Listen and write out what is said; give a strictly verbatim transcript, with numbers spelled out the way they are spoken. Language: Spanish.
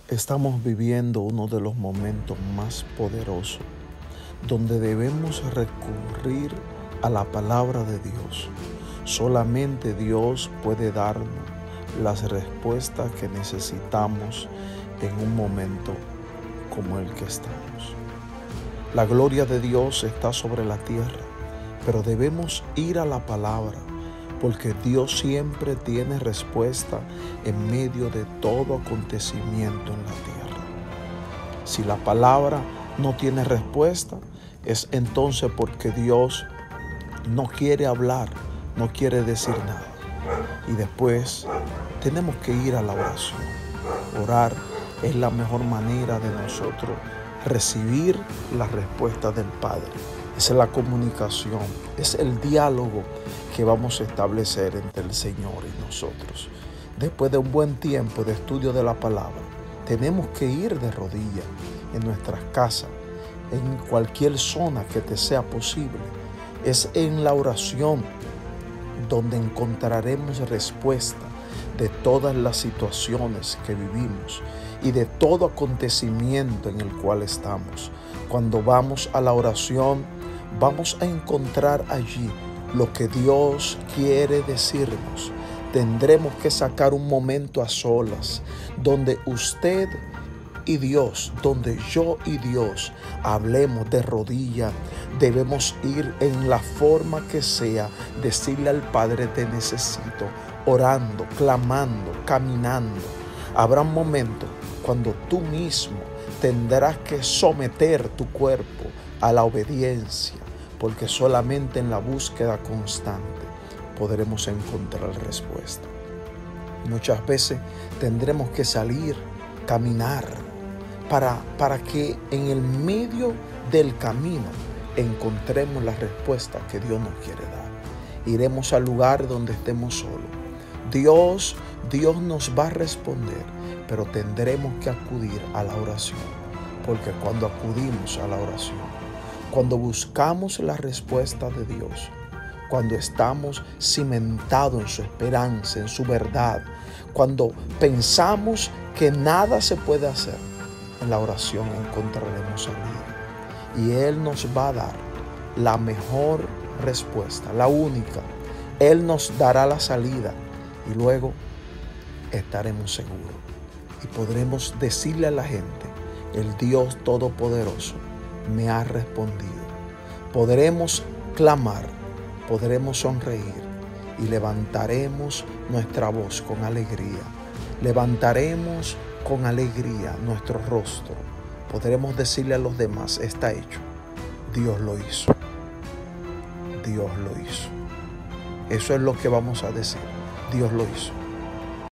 Estamos viviendo uno de los momentos más poderosos, donde debemos recurrir a la palabra de Dios. Solamente Dios puede darnos las respuestas que necesitamos en un momento como el que estamos. La gloria de Dios está sobre la tierra, pero debemos ir a la palabra, porque Dios siempre tiene respuesta en medio de todo acontecimiento en la tierra. Si la palabra no tiene respuesta, es entonces porque Dios no quiere hablar, no quiere decir nada. Y después tenemos que ir a la oración. Orar es la mejor manera de nosotros recibir la respuesta del Padre. Esa es la comunicación, es el diálogo que vamos a establecer entre el Señor y nosotros. Después de un buen tiempo de estudio de la palabra, tenemos que ir de rodillas en nuestras casas, en cualquier zona que te sea posible. Es en la oración donde encontraremos respuesta de todas las situaciones que vivimos y de todo acontecimiento en el cual estamos. Cuando vamos a la oración, vamos a encontrar allí lo que Dios quiere decirnos. Tendremos que sacar un momento a solas, donde usted y Dios, donde yo y Dios hablemos de rodillas. Debemos ir en la forma que sea, decirle al Padre: te necesito, orando, clamando, caminando. Habrá un momento cuando tú mismo tendrás que someter tu cuerpo a la obediencia, porque solamente en la búsqueda constante podremos encontrar respuesta. Muchas veces tendremos que salir, caminar, para, para que en el medio del camino encontremos la respuesta que Dios nos quiere dar. Iremos al lugar donde estemos solos. Dios, Dios nos va a responder, pero tendremos que acudir a la oración, porque cuando acudimos a la oración, cuando buscamos la respuesta de Dios, cuando estamos cimentados en su esperanza, en su verdad, cuando pensamos que nada se puede hacer, en la oración encontraremos salida. Y Él nos va a dar la mejor respuesta, la única. Él nos dará la salida y luego estaremos seguros. Y podremos decirle a la gente: el Dios Todopoderoso me ha respondido. Podremos clamar, podremos sonreír y levantaremos nuestra voz con alegría. Levantaremos con alegría nuestro rostro. Podremos decirle a los demás: está hecho. Dios lo hizo. Dios lo hizo. Eso es lo que vamos a decir. Dios lo hizo.